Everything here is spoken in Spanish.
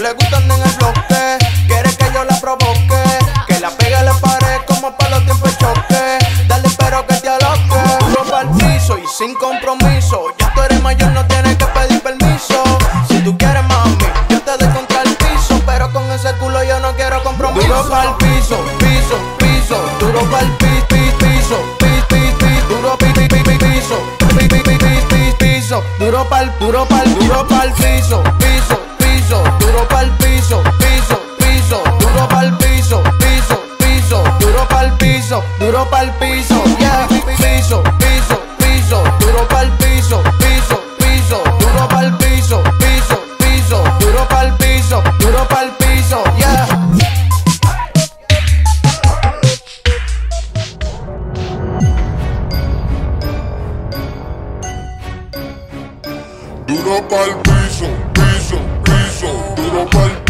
le gustan en el bloque, quiere que yo la provoque, que la pegue a la pared como para los tiempos de choque. Dale, pero que te aloque. Duro pa'l piso y sin compromiso. Ya tú eres mayor, no tienes que pedir permiso. Si tú quieres, mami, yo te doy contra el piso, pero con ese culo yo no quiero compromiso. Duro pa'l piso, piso, piso. Duro pa'l piso, piso, duro piso, piso. Duro pa'l piso, piso, piso. Duro pa'l piso, piso, piso. Duro pa'l piso, piso, piso. Duro pa'l piso, yeah. Piso, piso, piso. Duro pa'l piso, piso, piso. Duro pa'l piso, piso, piso. Duro pa'l piso, yeah. Duro pa'l piso, piso, piso, duro pa'l